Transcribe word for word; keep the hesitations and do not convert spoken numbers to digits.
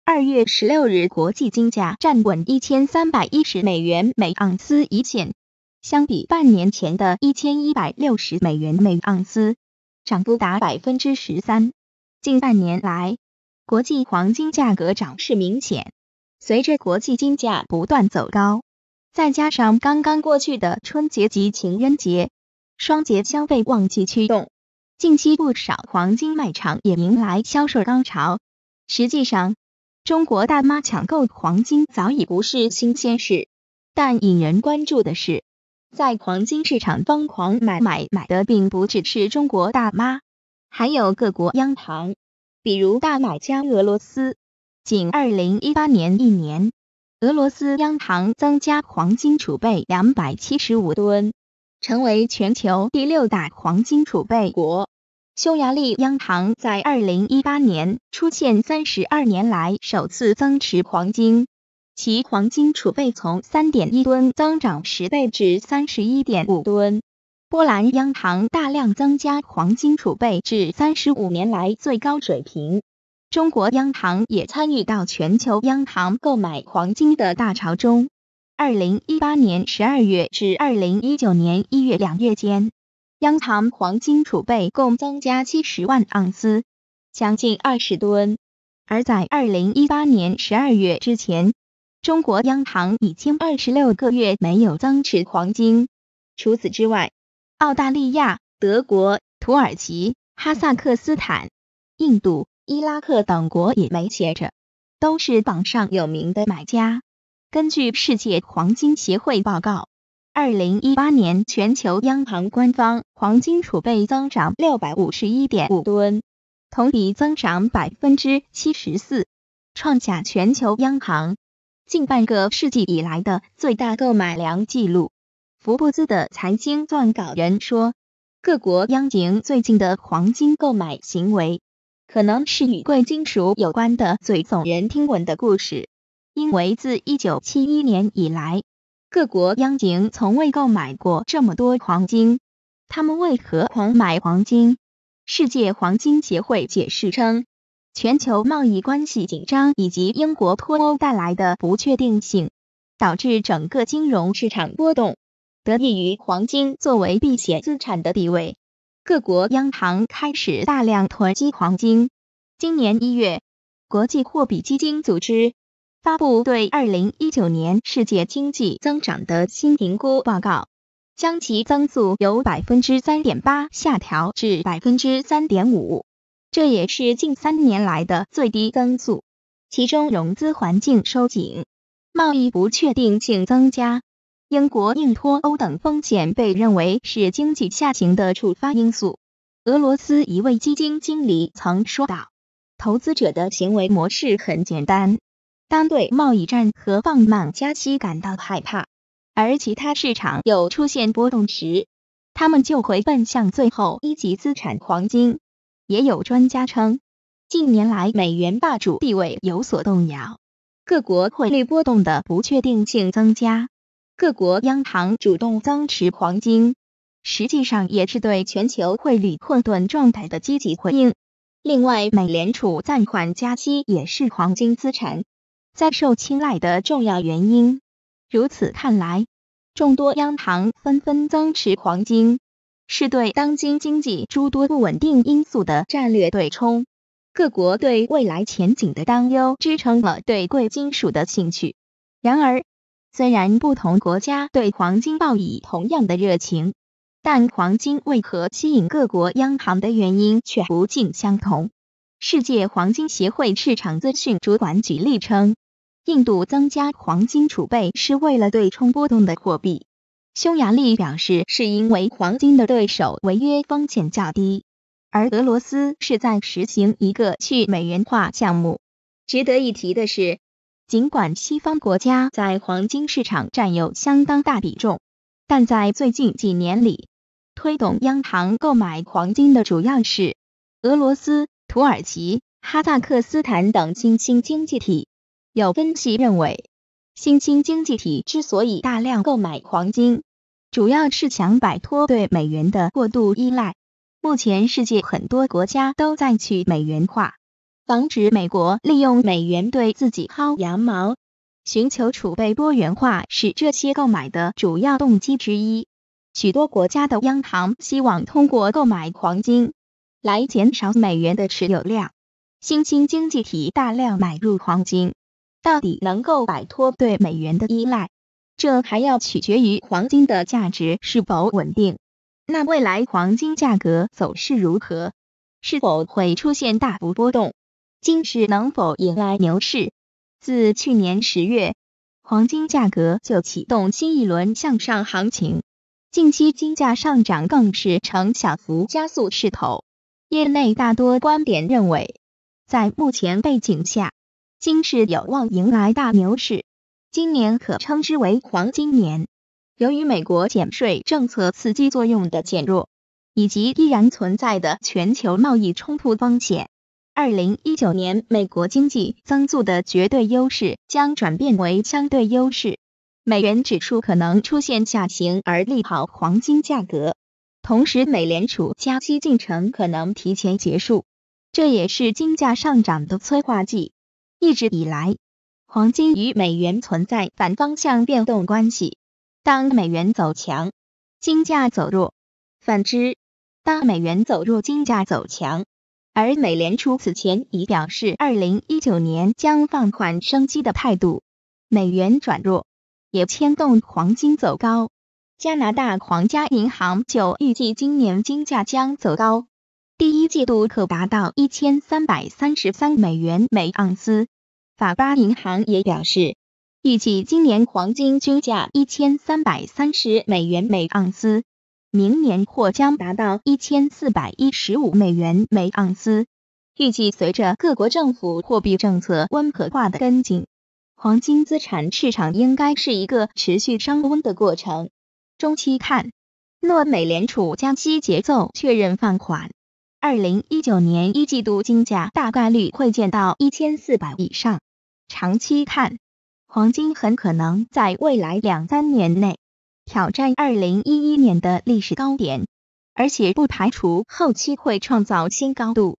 二月十六日国际金价站稳一千三百一十美元每盎司一线，相比半年前的一千一百六十美元每盎司，涨幅达 百分之十三。近半年来，国际黄金价格涨势明显，随着国际金价不断走高，再加上刚刚过去的春节及情人节双节消费旺季驱动，近期不少黄金卖场也迎来销售高潮。实际上，中国大妈抢购黄金早已不是新鲜事，但引人关注的是，在黄金市场疯狂买买买的并不只是中国大妈，还有各国央行，比如大买家俄罗斯。仅二零一八年一年，俄罗斯央行增加黄金储备两百七十五吨，成为全球第六大黄金储备国。匈牙利央行在二零一八年出现三十二年来首次增持黄金，其黄金储备从 三点一吨增长十倍至 三十一点五吨。波兰央行大量增加黄金储备至三十五年来最高水平。中国央行也参与到全球央行购买黄金的大潮中。二零一八年十二月至二零一九年一月两月间，央行黄金储备共增加七十万盎司，将近二十吨。而在二零一八年十二月之前，中国央行已经二十六个月没有增持黄金。除此之外，澳大利亚、德国、土耳其、哈萨克斯坦、印度、伊拉克等国也没歇着，都是榜上有名的买家。根据世界黄金协会报告，二零一八年全球央行官方黄金储备增长 六百五十一点五吨，同比增长 百分之七十四， 创下全球央行近半个世纪以来的最大购买量纪录。福布斯的财经撰稿人说，各国央行最近的黄金购买行为，可能是与贵金属有关的最耸人听闻的故事，因为自一九七一年以来，各国央行从未购买过这么多黄金。他们为何狂买黄金？世界黄金协会解释称，全球贸易关系紧张以及英国脱欧带来的不确定性，导致整个金融市场波动。得益于黄金作为避险资产的地位，各国央行开始大量囤积黄金。今年一月，国际货币基金组织发布对二零一九年世界经济增长的新评估报告，将其增速由 百分之三点八 下调至 百分之三点五， 这也是近三年来的最低增速。其中融资环境收紧，贸易不确定性增加，英国硬脱欧等风险被认为是经济下行的触发因素。俄罗斯一位基金经理曾说道，投资者的行为模式很简单，当对贸易战和放慢加息感到害怕，而其他市场又出现波动时，他们就会奔向最后一级资产黄金。也有专家称，近年来美元霸主地位有所动摇，各国汇率波动的不确定性增加，各国央行主动增持黄金，实际上也是对全球汇率混沌状态的积极回应。另外，美联储暂缓加息也是黄金资产再受青睐的重要原因。如此看来，众多央行纷纷增持黄金，是对当今经济诸多不稳定因素的战略对冲。各国对未来前景的担忧支撑了对贵金属的兴趣。然而，虽然不同国家对黄金抱以同样的热情，但黄金为何吸引各国央行的原因却不尽相同。世界黄金协会市场资讯主管举例称，印度增加黄金储备是为了对冲波动的货币。匈牙利表示是因为黄金的对手违约风险较低，而俄罗斯是在实行一个去美元化项目。值得一提的是，尽管西方国家在黄金市场占有相当大比重，但在最近几年里，推动央行购买黄金的主要是俄罗斯、土耳其、哈萨克斯坦等新兴经济体。有分析认为，新兴经济体之所以大量购买黄金，主要是想摆脱对美元的过度依赖。目前世界很多国家都在去美元化， 防止美国利用美元对自己薅羊毛。寻求储备多元化是这些购买的主要动机之一。许多国家的央行希望通过购买黄金来减少美元的持有量。新兴经济体大量买入黄金，到底能够摆脱对美元的依赖，这还要取决于黄金的价值是否稳定。那未来黄金价格走势如何？是否会出现大幅波动？金市能否迎来牛市？自去年十月，黄金价格就启动新一轮向上行情，近期金价上涨更是呈小幅加速势头。业内大多观点认为，在目前背景下，金市有望迎来大牛市。今年可称之为黄金年。由于美国减税政策刺激作用的减弱，以及依然存在的全球贸易冲突风险，二零一九年美国经济增速的绝对优势将转变为相对优势，美元指数可能出现下行，而利好黄金价格。同时，美联储加息进程可能提前结束，这也是金价上涨的催化剂。一直以来，黄金与美元存在反方向变动关系。当美元走强，金价走弱；反之，当美元走弱，金价走强。而美联储此前已表示，二零一九年将放缓升息的态度。美元转弱，也牵动黄金走高。加拿大皇家银行就预计今年金价将走高，第一季度可达到一千三百三十三美元每盎司。法巴银行也表示，预计今年黄金均价一千三百三十美元每盎司，明年或将达到一千四百一十五美元每盎司。预计随着各国政府货币政策温和化的跟进，黄金资产市场应该是一个持续升温的过程。中期看，若美联储加息节奏确认放缓，二零一九年一季度金价大概率会见到一千四百以上。长期看，黄金很可能在未来两三年内挑战二零一一年的历史高点，而且不排除后期会创造新高度。